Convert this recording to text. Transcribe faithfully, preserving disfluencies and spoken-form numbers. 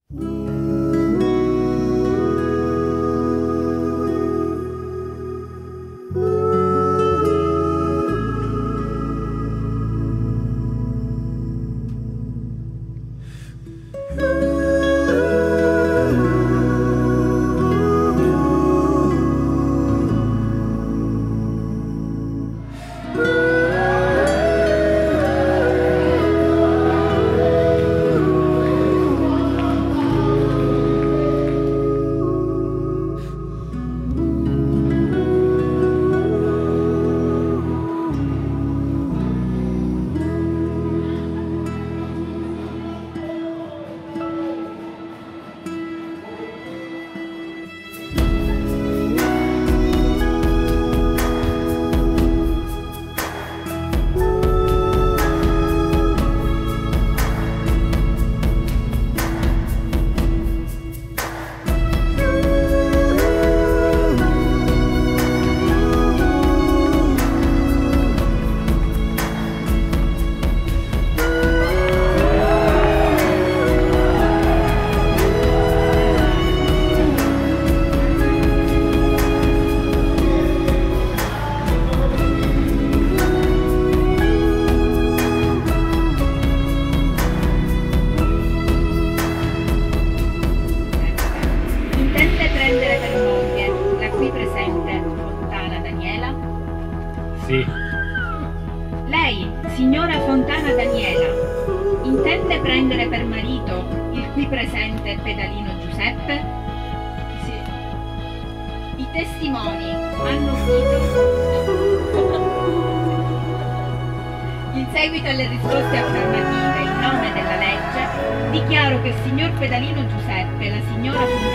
Sì. Lei, signora Fontana Daniela, intende prendere per marito il qui presente pedalino Giuseppe? Sì. I testimoni hanno udito. In seguito alle risposte affermative in nome della legge, dichiaro che il signor pedalino Giuseppe e la signora Fontana